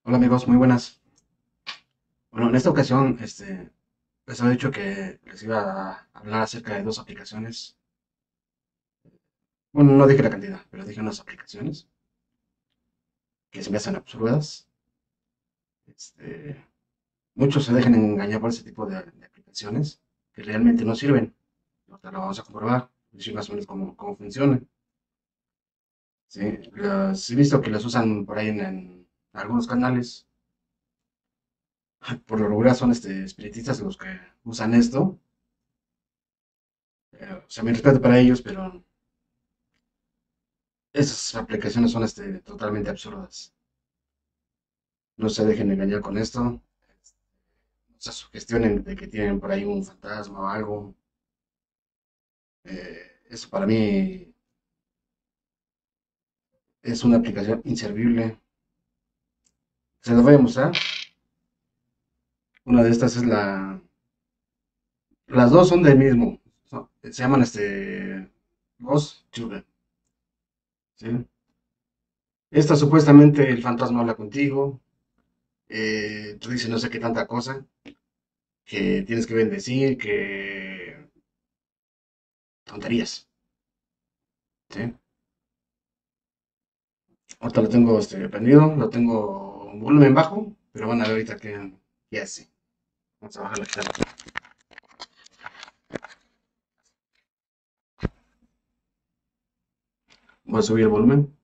Hola amigos, muy buenas. Bueno, en esta ocasión, les había dicho que les iba a hablar acerca de dos aplicaciones. Bueno, no dije la cantidad, pero dije unas aplicaciones que se me hacen absurdas. Este, Muchos se dejan engañar por ese tipo de aplicaciones que realmente no sirven. Ahorita lo vamos a comprobar, decir más o menos cómo funcionan. Sí, he visto que las usan por ahí en algunos canales. Por lo regular son espiritistas los que usan esto. O sea, mi respeto para ellos, pero esas aplicaciones son totalmente absurdas. No se dejen engañar con esto. No se sugestionen de que tienen por ahí un fantasma o algo. Eso para mí es una aplicación inservible. Se las voy a mostrar. Una de estas es Las dos son del mismo. Se llaman Ghost Children. ¿Sí? Esta supuestamente el fantasma habla contigo. Tú dices no sé qué tanta cosa. Que tienes que bendecir. Que tonterías. ¿Sí? Ahorita lo tengo prendido, lo tengo en volumen bajo, pero van a ver ahorita qué hace. Vamos a bajar la tela. Voy a subir el volumen.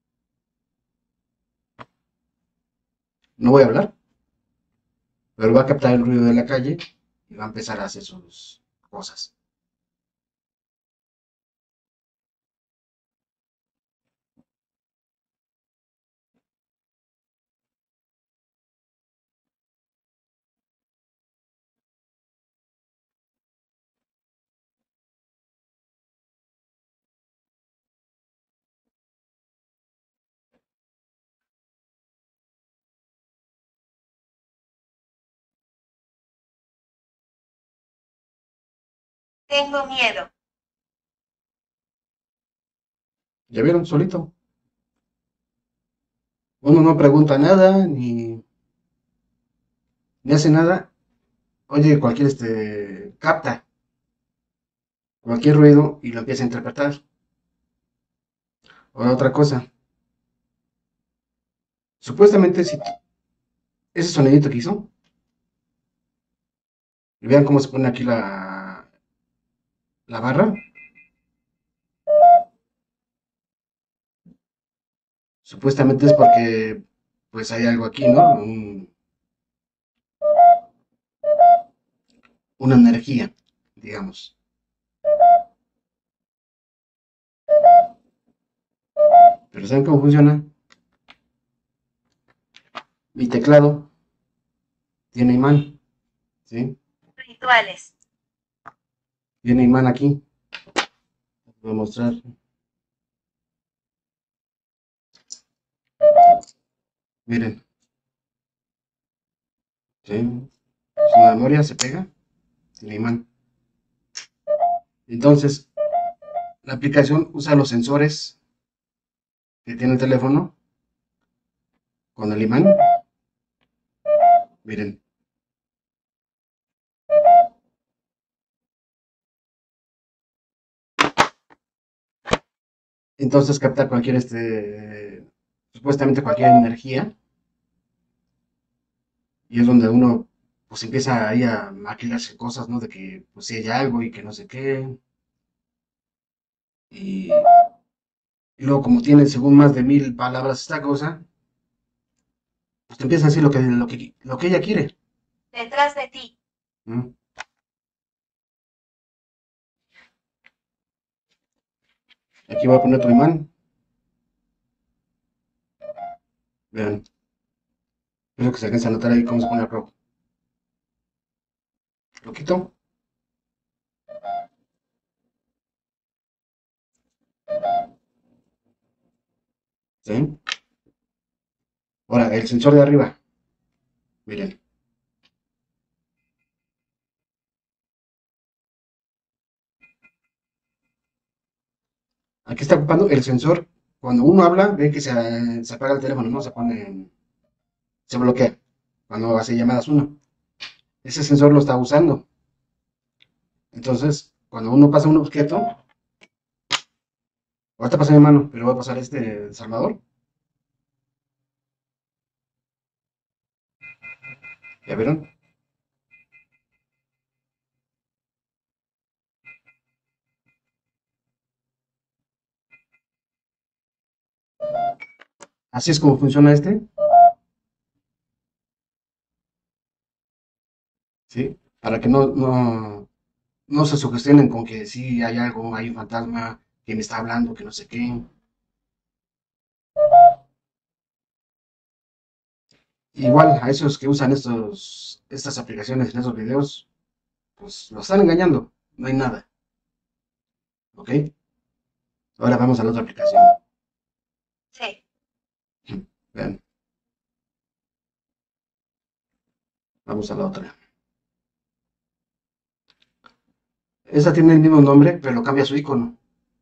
No voy a hablar, pero va a captar el ruido de la calle y va a empezar a hacer sus cosas. Tengo miedo. ¿Ya vieron? Solito. Uno no pregunta nada, ni hace nada. Oye, capta cualquier ruido y lo empieza a interpretar. O otra cosa. Supuestamente, si ese sonidito que hizo, y vean cómo se pone aquí la barra. Supuestamente es porque pues hay algo aquí, ¿no? Una energía, digamos. Pero ¿saben cómo funciona? Mi teclado tiene imán, ¿sí? Rituales. Tiene imán aquí. Voy a mostrar. Miren, ¿sí? Es una memoria, se pega, tiene imán. Entonces, la aplicación usa los sensores que tiene el teléfono con el imán. Miren, entonces capta supuestamente cualquier energía y es donde uno pues empieza ahí a maquilarse cosas, ¿no? De que pues si hay algo y que no sé qué. Y, y luego como tiene según más de 1000 palabras esta cosa, pues te empieza a decir lo que ella quiere. Detrás de ti. ¿No? Aquí voy a poner otro imán. Vean, espero que se alcance a notar ahí cómo se pone rojo. Lo quito. ¿Sí? Ahora, el sensor de arriba. Miren, aquí está ocupando el sensor. Cuando uno habla, ven que se apaga el teléfono, ¿no? Se pone. se bloquea cuando hace llamadas uno. Ese sensor lo está usando. Entonces, cuando uno pasa un objeto, ahorita pasa mi mano, pero voy a pasar este desarmador. ¿Ya vieron? Así es como funciona este, ¿sí? Para que no se sugestionen con que sí hay algo, hay un fantasma que me está hablando, que no sé qué. Igual a esos que usan estas aplicaciones en esos videos, pues los están engañando, no hay nada, ¿ok? Ahora vamos a la otra aplicación. Sí. Vean, vamos a la otra. Esta tiene el mismo nombre, pero cambia su icono.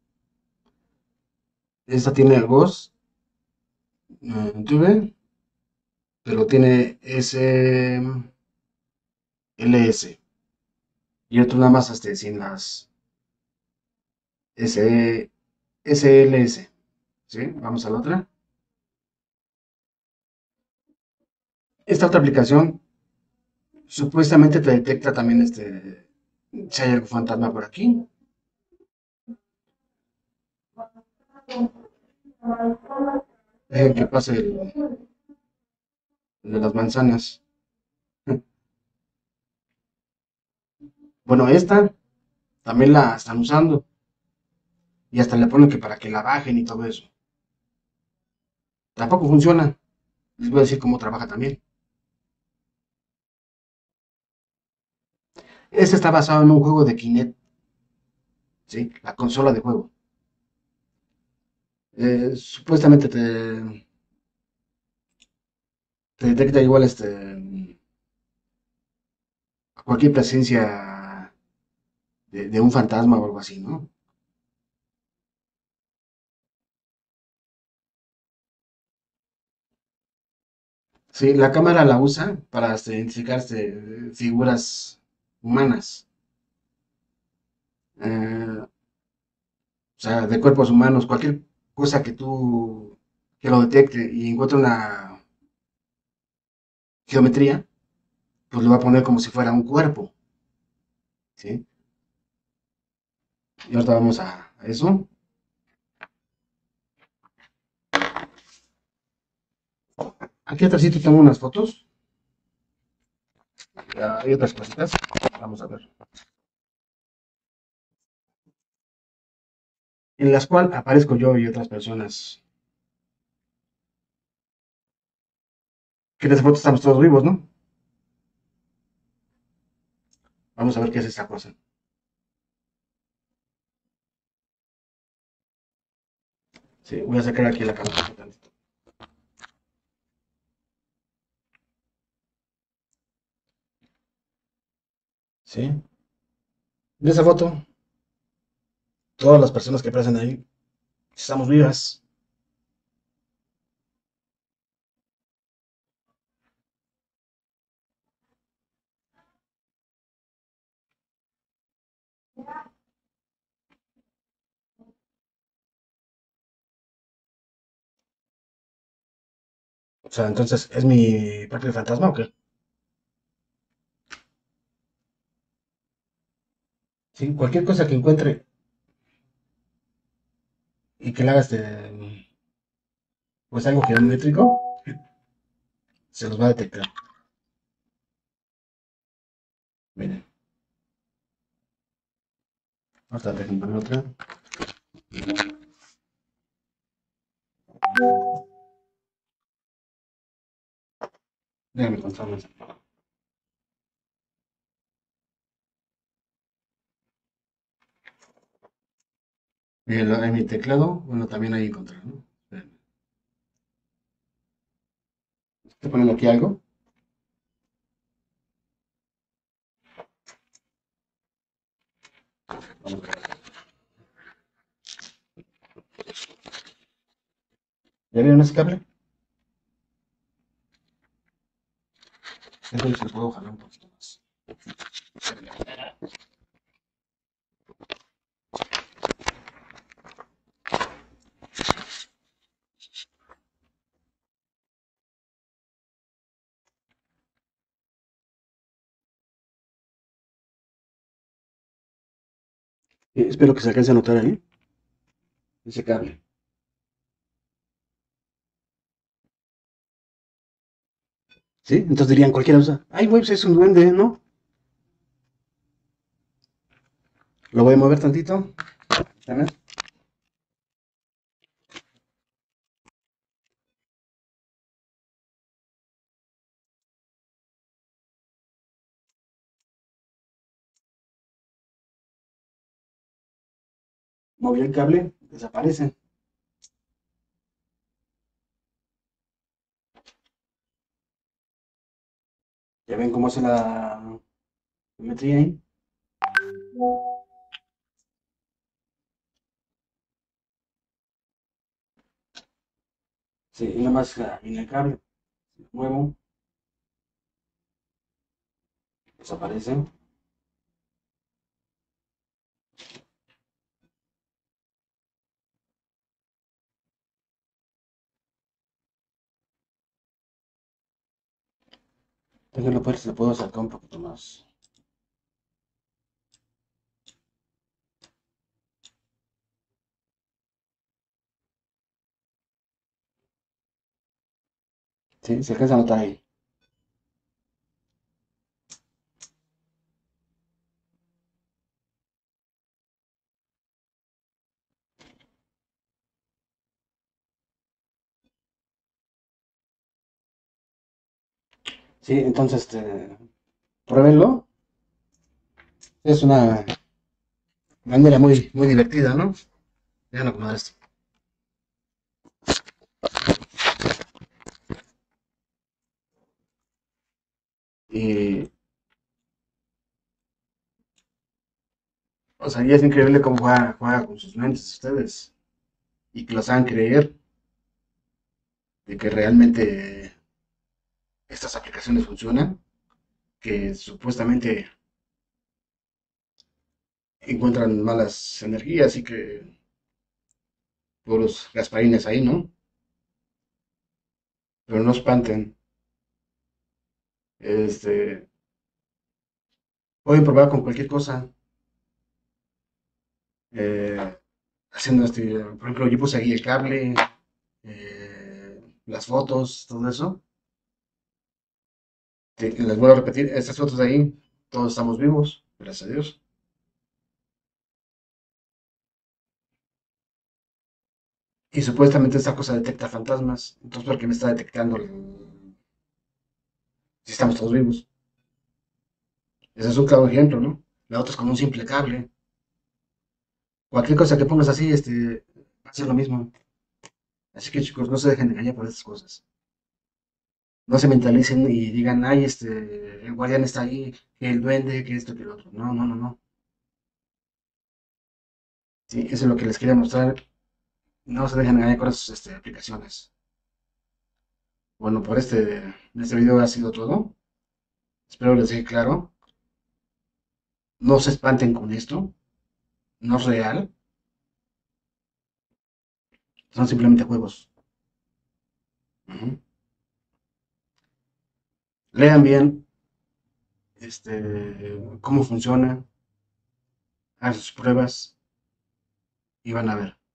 Esta tiene el Ghost Tube, pero tiene SLS. Y otro nada más sin las S, SLS. ¿Sí? Vamos a la otra. Esta otra aplicación supuestamente te detecta también si hay algún fantasma por aquí. Que pase el de las manzanas. Bueno, esta también la están usando y hasta le ponen que para que la bajen y todo eso. Tampoco funciona. Les voy a decir cómo trabaja también. Este está basado en un juego de Kinect, ¿sí? La consola de juego. Supuestamente te detecta igual cualquier presencia de un fantasma o algo así, ¿no? Sí, la cámara la usa para identificar figuras humanas, o sea, de cuerpos humanos, cualquier cosa que lo detecte y encuentre una geometría, pues lo va a poner como si fuera un cuerpo, ¿sí? Y ahorita vamos a eso. Aquí atrás tengo unas fotos, hay otras cositas, vamos a ver, en las cuales aparezco yo y otras personas, que en esa foto estamos todos vivos, ¿no? Vamos a ver qué es esta cosa. Sí, voy a sacar aquí la cámara. Sí, de esa foto, todas las personas que aparecen ahí, estamos vivas. O sea, entonces, ¿es mi propio fantasma o qué? Sí, cualquier cosa que encuentre y que le haga pues algo geométrico, se los va a detectar. Miren, vamos a poner otra. Déjame contarles. Miren, en mi teclado, bueno, también hay encontrar, ¿no? Espérenme. Estoy poniendo aquí algo. Vamos a ver. ¿Ya vieron ese cable? ver si lo puedo jalar un poquito más. Espero que se alcance a notar ahí ese cable. ¿Sí? Entonces dirían cualquiera usa, ay, güey, pues es un duende, ¿no? Lo voy a mover tantito. ¿También? Moví el cable, desaparece. Ya ven cómo hace la geometría ahí. Sí, y nada más viene el cable. Lo muevo, desaparece. Tengo la puerta, se lo puedo acercar un poquito más. Sí, se alcanza a notar ahí. Sí, entonces, pruébenlo. Es una manera muy, muy divertida, ¿no? Déjenme acomodar esto. Y, o sea, y es increíble cómo juega con sus mentes ustedes. Y que los hagan creer de que realmente estas aplicaciones funcionan. Que supuestamente encuentran malas energías y que puros gasparines ahí, ¿no? Pero no espanten. Este, pueden probar con cualquier cosa. eh, Haciendo por ejemplo, yo puse ahí el cable, las fotos, todo eso. Les vuelvo a repetir, estas fotos de ahí, todos estamos vivos, gracias a Dios. Y supuestamente esta cosa detecta fantasmas. Entonces, ¿por qué me está detectando si estamos todos vivos? Ese es un claro ejemplo, ¿no? La otra es con un simple cable. Cualquier cosa que pongas así, va a ser lo mismo. Así que chicos, no se dejen engañar por estas cosas. No se mentalicen y digan, ay, el guardián está ahí, que el duende, que esto, que el otro. No, no, no, no. Sí, eso es lo que les quería mostrar. No se dejen engañar con esas aplicaciones. Bueno, por este video ha sido todo. Espero les quede claro. No se espanten con esto. No es real. Son simplemente juegos. Ujú. Lean bien cómo funciona. Hagan sus pruebas y van a ver.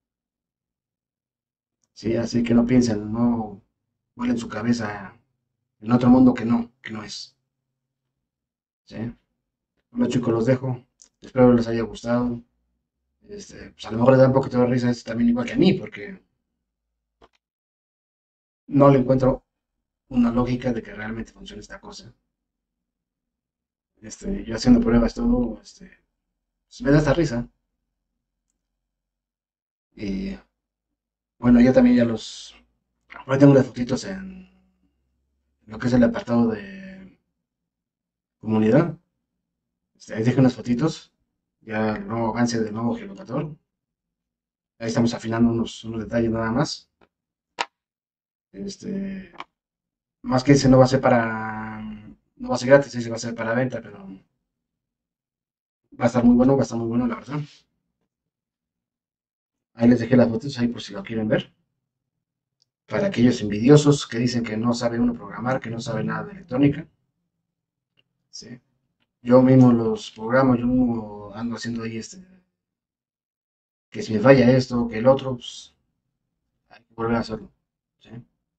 Sí, así que no piensen, no vuelen su cabeza en otro mundo que no es. ¿Sí? Bueno, chicos, los dejo. Espero les haya gustado. Pues a lo mejor les da un poquito de risa también igual que a mí, porque no le encuentro una lógica de que realmente funcione esta cosa. Yo haciendo pruebas, todo, pues me da esta risa. Y bueno, yo también ya ahora tengo las fotitos en lo que es el apartado de comunidad. Ahí dejé unas fotitos. Ya el nuevo avance del nuevo geolocator. Ahí estamos afinando unos detalles nada más. Este, Más que ese no va a ser para No va a ser gratis, sí, va a ser para venta, pero va a estar muy bueno, va a estar muy bueno, la verdad. Ahí les dejé las fotos ahí por si lo quieren ver. Para aquellos envidiosos que dicen que no sabe uno programar, que no sabe nada de electrónica. Sí. Yo mismo los programo, yo mismo ando haciendo ahí que si me falla esto, que el otro, pues hay que volver a hacerlo. ¿Sí?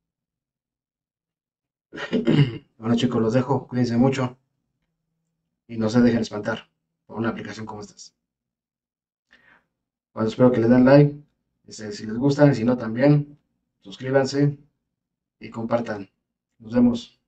Bueno chicos, los dejo, cuídense mucho y no se dejen espantar por una aplicación como estas. Bueno, espero que le den like, si les gustan, si no también, suscríbanse y compartan. Nos vemos.